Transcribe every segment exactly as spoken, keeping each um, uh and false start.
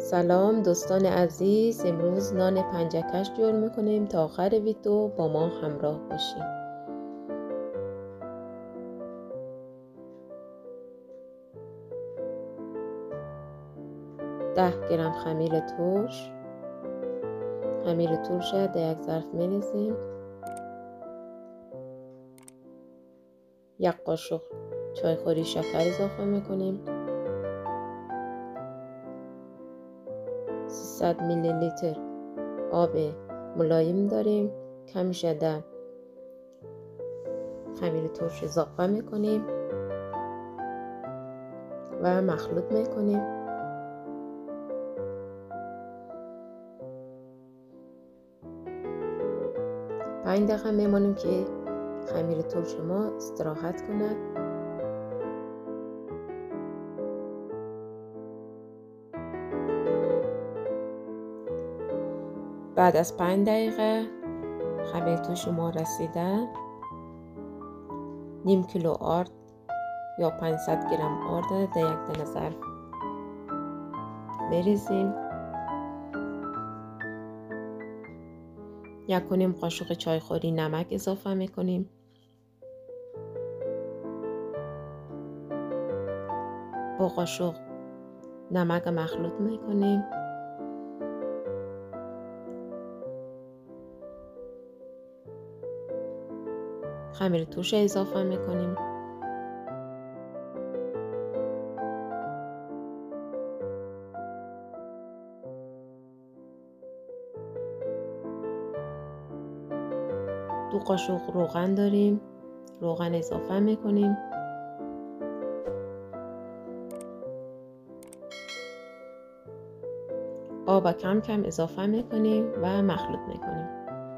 سلام دوستان عزیز، امروز نان پنجکش جور میکنیم. تا آخر ویدیو با ما همراه باشیم. ده گرم خمیر ترش، خمیر ترش در یک ظرف میریزیم. یک قاشق چایخوری شکر اضافه میکنیم. سیصد میلی لیتر آب ملایم داریم. کمی شده خمیر ترش اضافه میکنیم و مخلوط میکنیم. پنج دقیقه میمانیم که خمیر ترش ما استراحت کند. بعد از پنج دقیقه خمیر ترش ما رسیده. نیم کیلو آرد یا پانصد گرم آرد در یک دانه ظرف میریزیم. یک و نیم قاشق چایخوری نمک اضافه میکنیم. با قاشق نمک مخلوط میکنیم. خمیر ترش اضافه میکنیم. دو قاشق روغن داریم، روغن اضافه میکنیم. آب کم کم اضافه میکنیم و مخلوط میکنیم.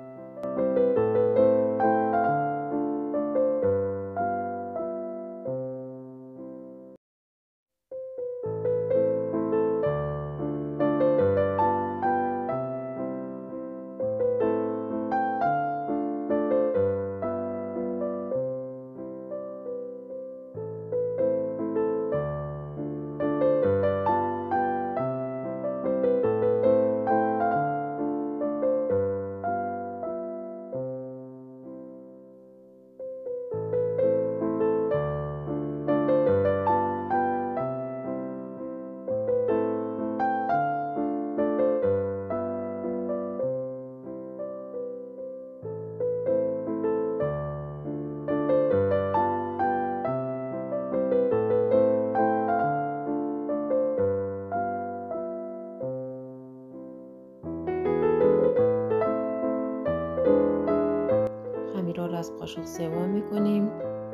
خمیر را از قاشق سوم میکنیم.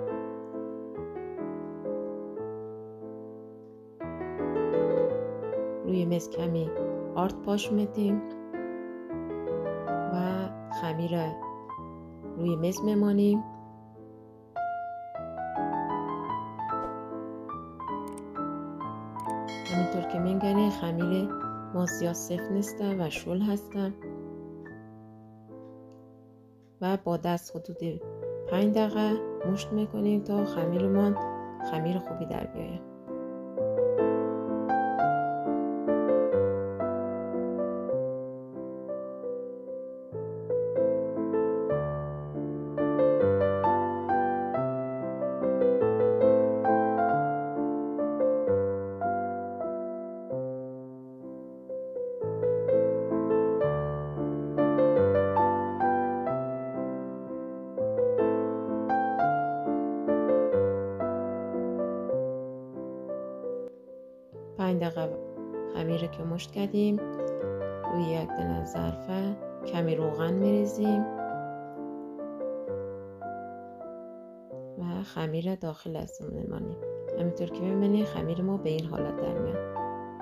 روی میز کمی آرد پاش میدیم و خمیر روی میز میمانیم. همینطور که میگنی خمیر ما زیاد سفت نیسته و شل هسته و با دست حدود پنج دقیقه مشت میکنیم تا خمیرمان خمیر خوبی در بیاید. پنج دقیقه خمیر که مشت کردیم روی یک دانه ظرف کمی روغن میریزیم و خمیر داخل از میمانیم. همینطور که میبینید خمیر ما به این حالت در میاد.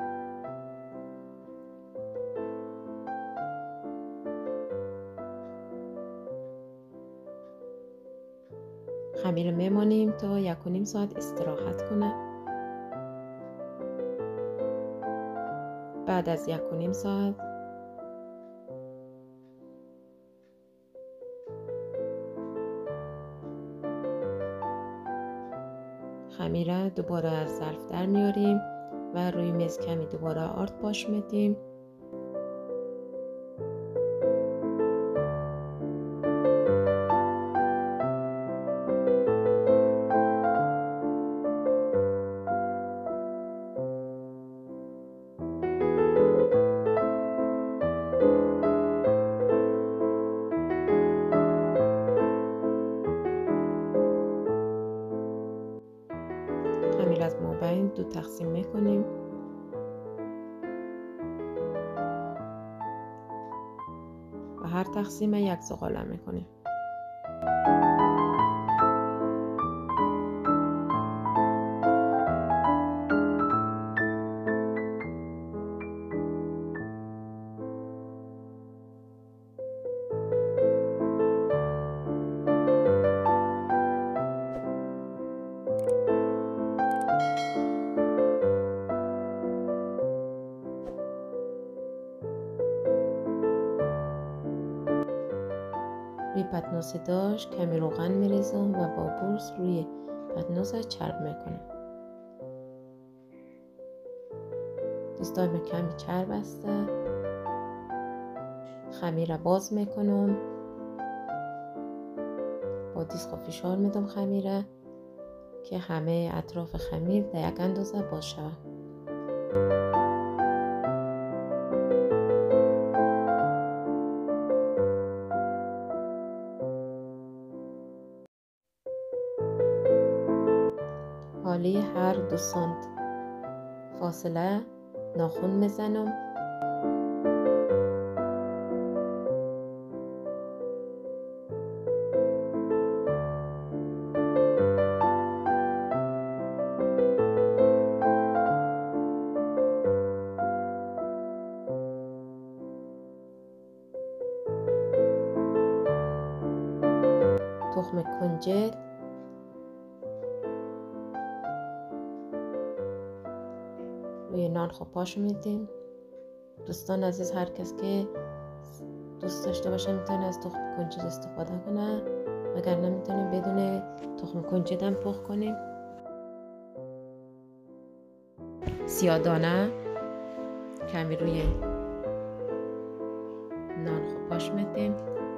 خمیر میمانیم تا یک و نیم ساعت استراحت کنه. بعد از یک و نیم ساعت خمیر دوباره از ظرف در میاریم و روی میز کمی دوباره آرد پاش میدیم. خمیر از مابین دو تقسیم میکنیم و هر تقسیم یک زغال میکنیم. روی پتنوس داش کمی روغن میریزم و با برس روی پتنوس چرب میکنم. دوستان من کمی چرب است. خمیر را باز میکنم. با دیسک فشار میدم خمیر را که همه اطراف خمیر در یک اندازه باز شود. حالی هر دو سانت فاصله ناخن میزنم. تخم کنجد روی نان خوب پاش میدیم. دوستان عزیز هر کس که دوست داشته باشه میتونه از تخم کنجد استفاده کنه، اگر نمیتونیم بدون تخم کنجد هم پخت کنیم. سیاه دانه کمی روی نان خوب پاش میدیم.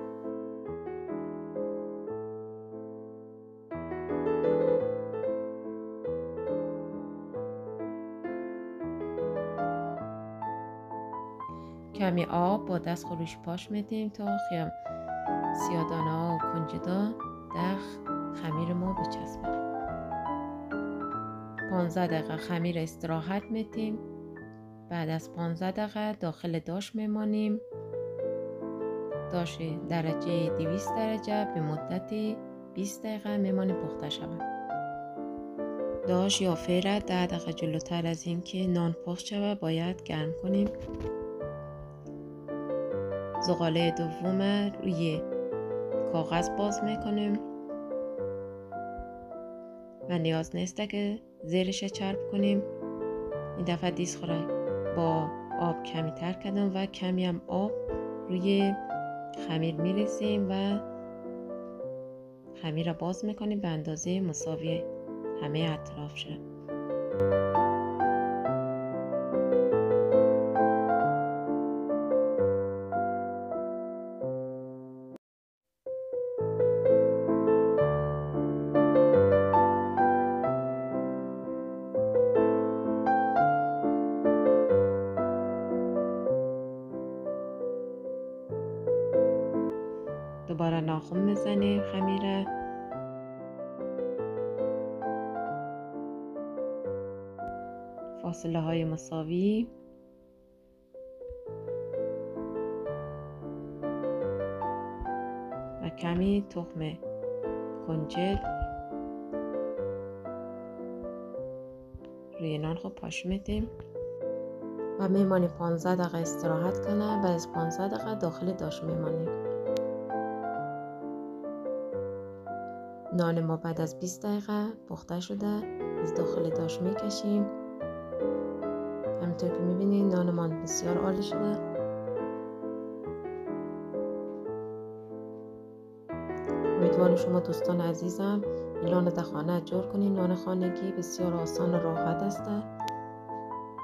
کمی آب با دست خروش پاش میدیم تا خیام سیادانه ها و کنجدا در خمیر ما بچسبه. پانزده دقیقه خمیر استراحت میدیم. بعد از پانزده دقیقه داخل داش میمانیم. داش درجه دویست درجه به مدت بیست دقیقه میمانیم پخته شود. داش یا فیره ده دقیقه جلوتر از اینکه نان پخت شود باید گرم کنیم. زغاله دوم روی کاغذ باز میکنیم و نیاز نیست که زیرش چرب کنیم. این دفعه دیسک را با آب کمی تر کردم و کمی هم آب روی خمیر میریزیم و خمیر را باز میکنیم به اندازه مساوی همه اطراف شد. دوباره ناخن میزنیم خمیره. فاصله های مساوی. و کمی تخم کنجد روی نان خوب پاش میدیم و میمانیم پانزده دقیقه استراحت کنه. بعد از پانزده دقیقه داخل داش میمانیم. نان ما بعد از بیست دقیقه پخته شده از داخل داش میکشیم. همینطور که میبینید نان ما بسیار عالی شده. امیدوارم شما دوستان عزیزم این نان در خانه جور کنید. نان خانگی بسیار آسان و راحت است.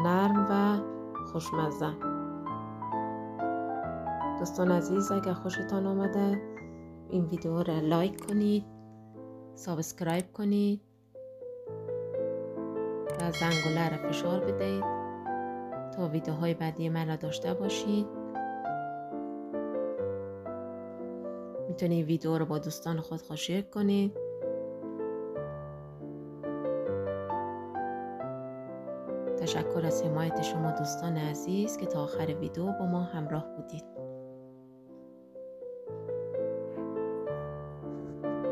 نرم و خوشمزه. دوستان عزیز، اگر خوشتان آمده این ویدیو را لایک کنید، سابسکرایب کنید و زنگوله را فشار بدهید تا ویدیوهای بعدی من را داشته باشید. میتونید ویدیو رو با دوستان خود شیر کنید. تشکر از حمایت شما دوستان عزیز که تا آخر ویدیو با ما همراه بودید.